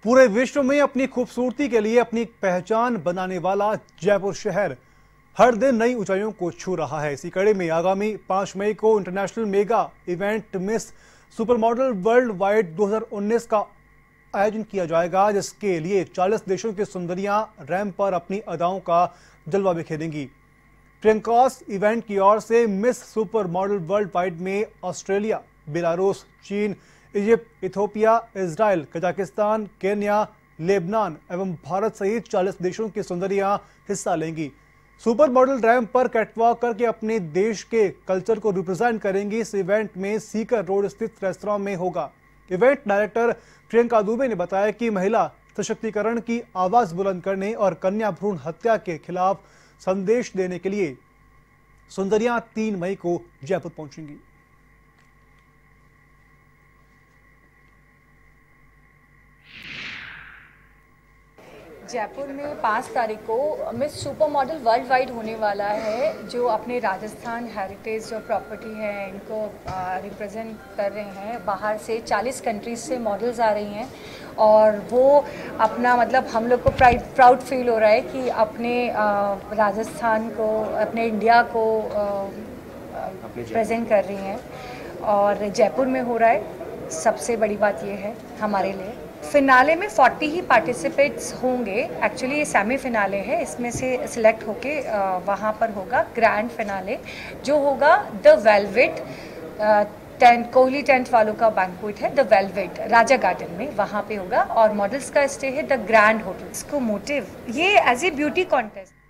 पूरे विश्व में अपनी खूबसूरती के लिए अपनी पहचान बनाने वाला जयपुर शहर हर दिन नई ऊंचाइयों को छू रहा है। इसी कड़ी में आगामी 5 मई को international mega event miss super model world wide 2019 का आयोजन किया जाएगा, जिसके लिए 40 देशों की सुंदरियां रैंप पर अपनी अदाओं का जलवा बिखेरेंगी। ट्रेंकॉस इवेंट की ओर से miss super model world wide में ऑस्ट्रेलिया, बेलारूस, चीन, Egypt, Ethiopia, Israel, Kazakhstan, Kenya, Lebanon एवं भारत सहित 40 देशों की सुंदरियां हिस्सा लेंगी। सुपर मॉडल रैंप पर कैटवॉक करके अपने देश के कल्चर को रिप्रेजेंट करेंगी। इस इवेंट में सीकर रोड स्थित रेस्तरां में होगा। इवेंट डायरेक्टर प्रियंका दुबे ने बताया कि महिला सशक्तिकरण की आवाज बुलंद करने और कन्या भ्रूण हत्या के खिलाफ संदेश देने के लिए सुंदरियां 3 मई को जयपुर पहुंचेंगी। जयपुर में 5 तारीख को miss super model world wide होने वाला है, जो अपने राजस्थान हेरिटेज जो प्रॉपर्टी है इनको रिप्रेजेंट कर रहे हैं। बाहर से 40 कंट्रीज से मॉडल्स आ रही हैं और वो अपना मतलब हम लोग को प्राउड फील हो रहा है कि अपने राजस्थान को, अपने इंडिया को प्रेजेंट कर रही हैं और जयपुर में हो रहा है। सबसे बड़ी बात ये है हमारे लिए। फिनाले में 40 ही पार्टिसिपेट्स होंगे। एक्चुअली ये सेमी फिनाले है, इसमें से सिलेक्ट होके वहाँ पर होगा ग्रैंड फिनाले, जो होगा द वेलवेट कोहली टेंट वालों का बैंक्वेट है, द वेलवेट राजा गार्डन में, वहाँ पे होगा। और मॉडल्स का स्टे है द ग्रैंड होटल। इसको मोटिव ये एज ए ब्यूटी कॉन्टेस्ट